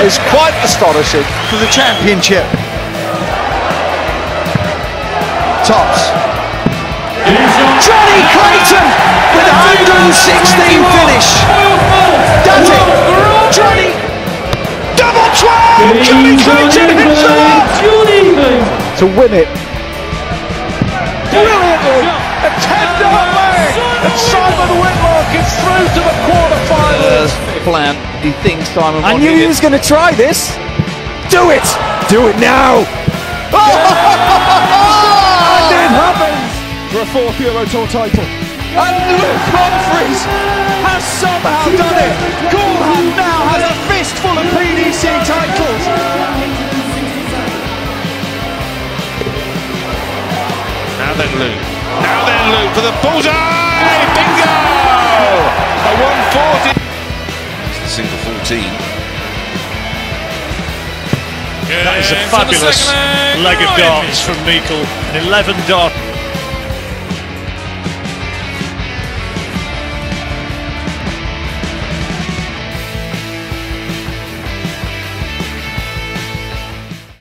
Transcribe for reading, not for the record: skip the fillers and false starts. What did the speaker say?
is quite astonishing. For the championship. Tops. Johnny Clayton with a 116 finish. Does it? Johnny. Double 12! Johnny Clayton hits the mark! To win it. Brilliantly! A tender leg! And Simon Whitlock is through to the quarter-finals! Plan. He thinks Simon I knew he was going to try this. Do it! Do it now! And it happens for a fourth Euro Tour title. And Luke Humphries has somehow done it. Coulthard now has a fistful of PDC titles. Now then Luke for the bullseye! Bingo! A 140. It's the single 14. That is a fabulous leg of darts from Meikle. An 11 dart.